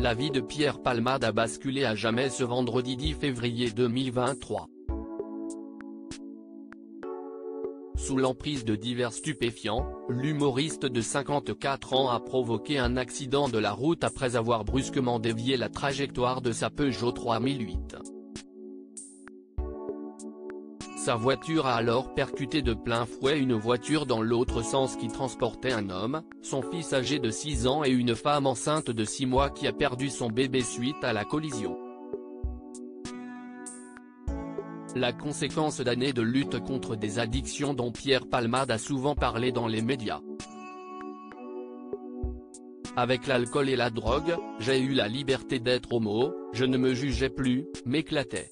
La vie de Pierre Palmade a basculé à jamais ce vendredi 10 février 2023. Sous l'emprise de divers stupéfiants, l'humoriste de 54 ans a provoqué un accident de la route après avoir brusquement dévié la trajectoire de sa Peugeot 3008. Sa voiture a alors percuté de plein fouet une voiture dans l'autre sens qui transportait un homme, son fils âgé de 6 ans et une femme enceinte de 6 mois qui a perdu son bébé suite à la collision. La conséquence d'années de lutte contre des addictions dont Pierre Palmade a souvent parlé dans les médias. Avec l'alcool et la drogue, j'ai eu la liberté d'être homo, je ne me jugeais plus, m'éclatais.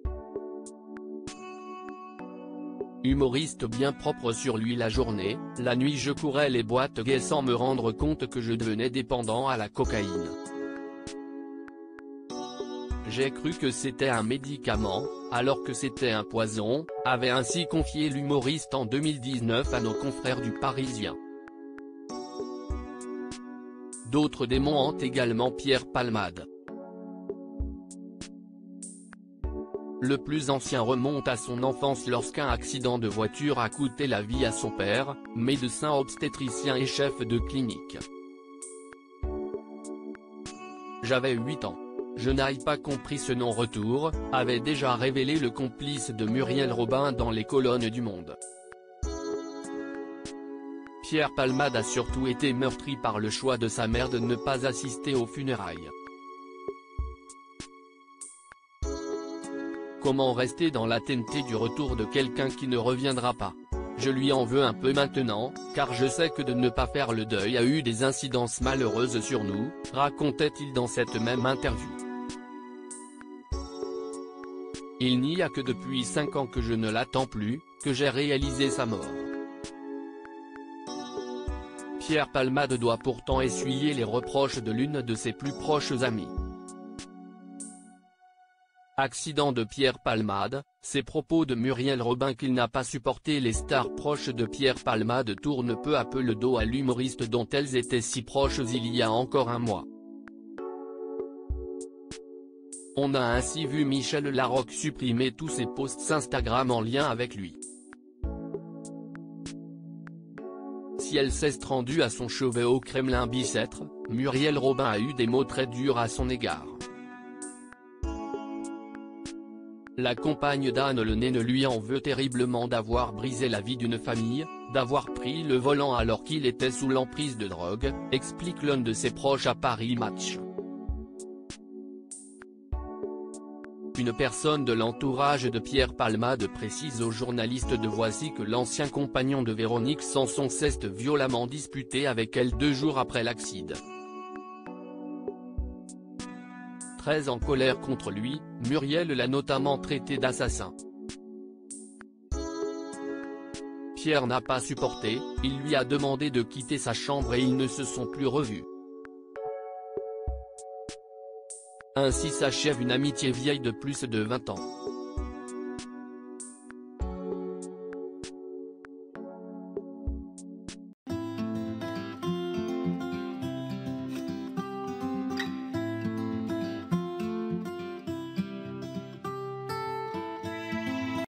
Humoriste bien propre sur lui la journée, la nuit je courais les boîtes gays sans me rendre compte que je devenais dépendant à la cocaïne. J'ai cru que c'était un médicament, alors que c'était un poison, avait ainsi confié l'humoriste en 2019 à nos confrères du Parisien. D'autres démons hantent également Pierre Palmade. Le plus ancien remonte à son enfance lorsqu'un accident de voiture a coûté la vie à son père, médecin obstétricien et chef de clinique. J'avais 8 ans. Je n'avais pas compris ce non-retour, avait déjà révélé le complice de Muriel Robin dans les colonnes du Monde. Pierre Palmade a surtout été meurtri par le choix de sa mère de ne pas assister aux funérailles. Comment rester dans la TNT du retour de quelqu'un qui ne reviendra pas? Je lui en veux un peu maintenant, car je sais que de ne pas faire le deuil a eu des incidences malheureuses sur nous, racontait-il dans cette même interview. Il n'y a que depuis 5 ans que je ne l'attends plus, que j'ai réalisé sa mort. Pierre Palmade doit pourtant essuyer les reproches de l'une de ses plus proches amies. Accident de Pierre Palmade, ces propos de Muriel Robin qu'il n'a pas supporté. Les stars proches de Pierre Palmade tournent peu à peu le dos à l'humoriste dont elles étaient si proches il y a encore un mois. On a ainsi vu Michel Larocque supprimer tous ses posts Instagram en lien avec lui. Si elle s'est rendue à son chevet au Kremlin Bicêtre, Muriel Robin a eu des mots très durs à son égard. La compagne d'Anne Le Nez ne lui en veut terriblement d'avoir brisé la vie d'une famille, d'avoir pris le volant alors qu'il était sous l'emprise de drogue, explique l'un de ses proches à Paris Match. Une personne de l'entourage de Pierre Palmade précise aux journalistes de Voici que l'ancien compagnon de Véronique Sanson s'est violemment disputé avec elle 2 jours après l'accident. Très en colère contre lui, Muriel l'a notamment traité d'assassin. Pierre n'a pas supporté, il lui a demandé de quitter sa chambre et ils ne se sont plus revus. Ainsi s'achève une amitié vieille de plus de 20 ans.